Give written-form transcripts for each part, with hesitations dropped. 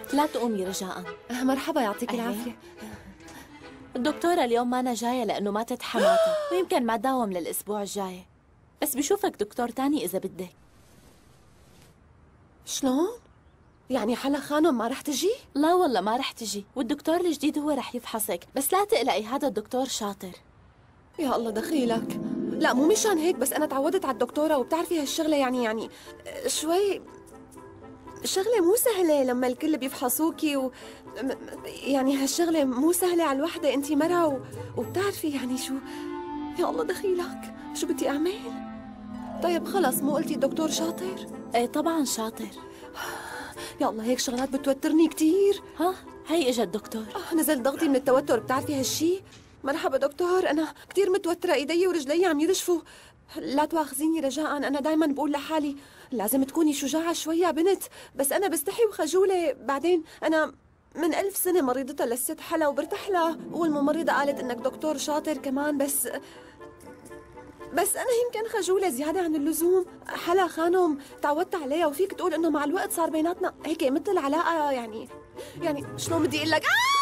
لا تقومي رجاء. مرحبا، يعطيك العافية. الدكتورة اليوم ما أنا جاية لأنه ماتت حماتها، ويمكن ما تداوم للأسبوع الجاي، بس بشوفك دكتور تاني إذا بدك. شلون؟ يعني حلا خانم ما رح تجي؟ لا والله ما رح تجي، والدكتور الجديد هو رح يفحصك، بس لا تقلقي هذا الدكتور شاطر. يا الله دخيلك. لا مو مشان هيك، بس أنا تعودت على الدكتورة وبتعرفي هالشغلة يعني شوي شغلة مو سهلة لما الكل بيفحصوكي يعني هالشغلة مو سهلة على الوحدة، انتي مرة وبتعرفي يعني شو. يا الله دخيلك، شو بدي أعمل؟ طيب خلص، مو قلتي الدكتور شاطر؟ ايه طبعا شاطر. يا الله هيك شغلات بتوترني كتير. ها هي اجا الدكتور. نزل ضغطي من التوتر، بتعرفي هالشي؟ مرحبا دكتور، أنا كتير متوترة، إيدي ورجلي عم يرجفوا. لا تواخذيني رجاء، أنا دايما بقول لحالي لازم تكوني شجاعة شوي يا بنت، بس أنا بستحي وخجولة. بعدين أنا من 1000 سنة مريضتها للست حلا وبرتاح لها، والممرضة قالت إنك دكتور شاطر كمان، بس أنا يمكن خجولة زيادة عن اللزوم. حلا خانم تعودت عليها، وفيك تقول إنه مع الوقت صار بيناتنا هيك مثل علاقة يعني شلون بدي أقول لك.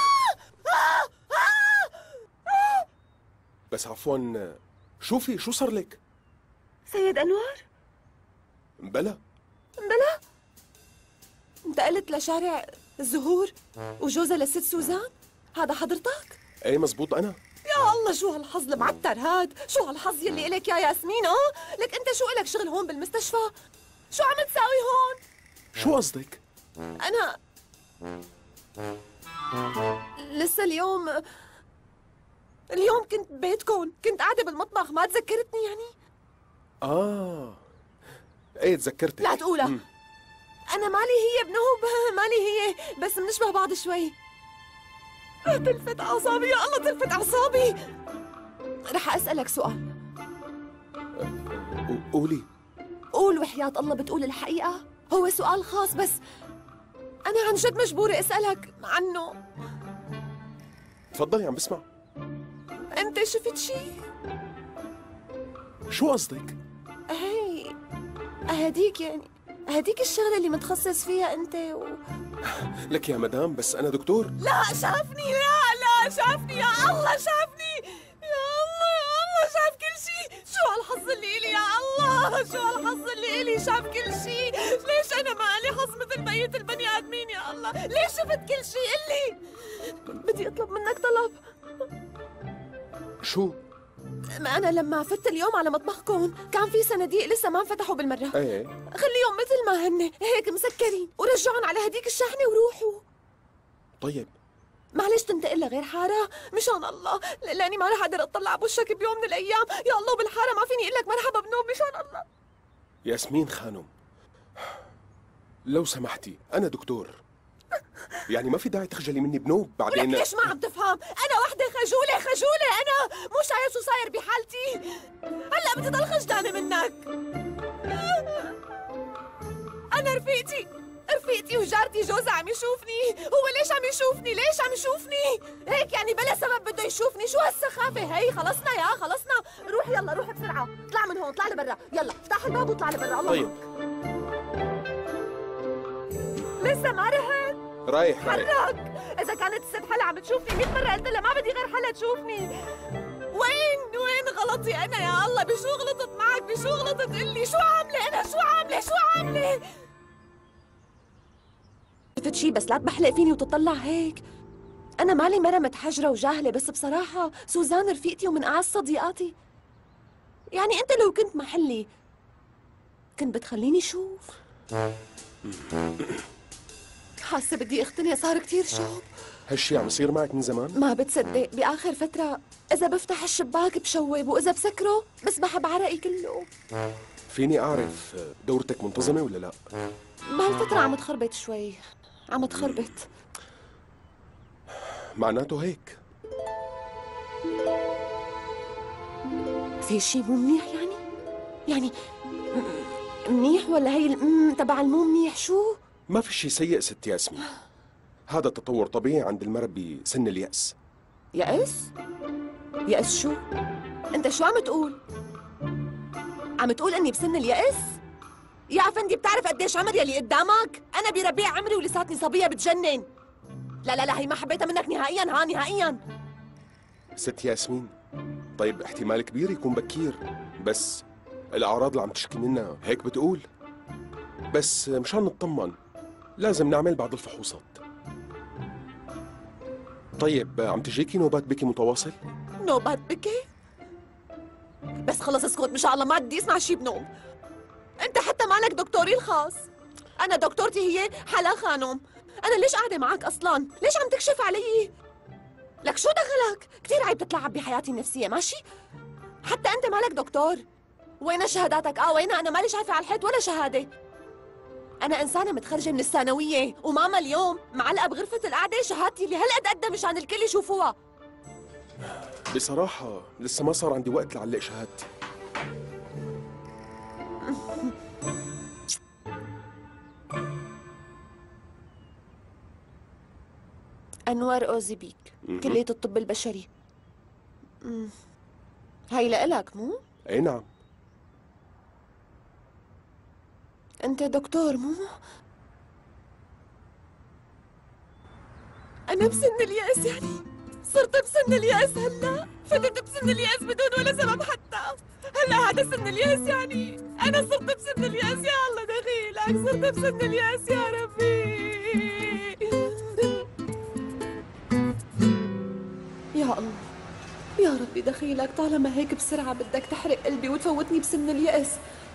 بس عفوا، شوفي شو صار لك؟ سيد أنور؟ بلا انتقلت لشارع الزهور وجوزها للست سوزان؟ هذا حضرتك؟ ايه مزبوط أنا. يا الله شو هالحظ المعتر هاد، شو هالحظ يلي إلك يا ياسمين. لك أنت شو إلك شغل هون بالمستشفى؟ شو عم تساوي هون؟ شو قصدك؟ أنا لسه اليوم كنت ببيتكم، كنت قاعدة بالمطبخ، ما تذكرتني يعني؟ ايه تذكرتك. لا تقولها. أنا مالي هي بنوب، مالي هي، بس بنشبه بعض شوي. تلفت أعصابي يا الله، تلفت أعصابي. رح أسألك سؤال. قولي. قول وحياة الله بتقول الحقيقة. هو سؤال خاص، بس أنا عن جد مجبورة أسألك عنه. تفضلي عم بسمع. أنت شفت شي؟ شو قصدك؟ هديك الشغلة اللي متخصص فيها أنت لك يا مدام، بس أنا دكتور. لا شافني، لا شافني يا الله، شافني يا الله شاف كل شيء. شو هالحظ اللي إلي يا الله، شو هالحظ اللي إلي، شاف كل شيء. ليش أنا ما لي حظ مثل بقية البني آدمين يا الله؟ ليش شفت كل شيء؟ قلي. بدي أطلب منك طلب. شو؟ ما أنا لما فت اليوم على مطبخكم كان في صناديق لسه ما انفتحوا بالمرة. ايه خليهم مثل ما هن هيك مسكرين، ورجعهم على هديك الشاحنة وروحوا. طيب معلش تنتقل لغير حارة مشان الله، لاني ما رح اقدر اطلع بوشك بيوم من الايام. يا الله بالحارة ما فيني اقول لك مرحبا بنوب مشان الله. ياسمين خانم، لو سمحتي أنا دكتور، يعني ما في داعي تخجلي مني بنوب. بعدين ولك ليش ما عم تفهم؟ أنا وحدة خجولة، أنا مو شايف شو صاير بحالتي؟ هلا بدي ضل خجلانة منك. أنا رفيقتي وجارتي جوزها عم يشوفني. هو ليش عم يشوفني؟ هيك يعني بلا سبب بده يشوفني. شو هالسخافة هي؟ خلصنا. روح يلا، روح بسرعة، اطلع من هون، اطلع لبرا، يلا افتح الباب واطلع لبرا. الله طيب لسه ما رحت؟ رايح. حرك. إذا كانت الست حلا عم تشوفني 100 مرة قلت لها ما بدي غير حلا تشوفني. وين غلطي أنا يا الله؟ بشو غلطت معك؟ بشو غلطت؟ قلي شو عاملة أنا؟ شو عاملة؟ شفت شي بس لا تبحلق فيني وتطلع هيك. أنا مالي مرة متحجرة وجاهلة، بس بصراحة سوزان رفيقتي ومن أعز صديقاتي. يعني أنت لو كنت محلي كنت بتخليني شوف. حاسة بدي اختني، صار كتير شوب. هالشي عم يصير معك من زمان؟ ما بتصدق بآخر فترة إذا بفتح الشباك بشوب، وإذا بسكره بس بحب عرقي كله. فيني أعرف دورتك منتظمة ولا لا؟ بهالفترة عم تخربط شوي، عم تخربط. معناته هيك في شي مو منيح يعني منيح ولا هي تبع المو منيح؟ شو؟ ما في شي سيء ست ياسمين، هذا تطور طبيعي عند المرء بسن اليأس. يأس شو؟ أنت شو عم تقول؟ عم تقول إني بسن اليأس؟ يا افندي بتعرف قديش عمر يلي قدامك؟ انا بربيع عمري ولساتني صبيه بتجنن. لا لا لا، هي ما حبيتها منك نهائيا، ها نهائيا. ست ياسمين، طيب احتمال كبير يكون بكير، بس الأعراض اللي عم تشكي منها هيك بتقول. بس مشان نطمن لازم نعمل بعض الفحوصات. طيب عم تجيكي نوبات بكي متواصل؟ نوبات بكي؟ بس خلص اسكت، مشان الله ما بدي اسمع شي بنوم. انت حتى مالك دكتوري الخاص. انا دكتورتي هي حلا خانم. انا ليش قاعده معك اصلا؟ ليش عم تكشف علي؟ لك شو دخلك؟ كثير عيب تتلعب بحياتي النفسيه، ماشي؟ حتى انت مالك دكتور. وين شهاداتك؟ وينها؟ انا مالي شايفه على الحيط ولا شهاده. انا انسانه متخرجه من الثانويه، وماما اليوم معلقه بغرفه القعده شهادتي اللي هالقد قدها مشان الكل يشوفوها. بصراحة لسه ما صار عندي وقت لعلق شهادتي. أنوار أوزيبيك، كلية الطب البشري. هاي لإلك مو؟ اي نعم. أنت دكتور مو؟ أنا بسن اليأس، يعني صرت بسن اليأس هلا، فتت بسن اليأس بدون ولا سبب حتى. هلا هذا سن اليأس، يعني أنا صرت بسن اليأس. يا الله دخيلك، صرت بسن اليأس يا ربي. يا الله يا ربي دخيلك، طالما هيك بسرعة بدك تحرق قلبي وتفوتني بسن اليأس.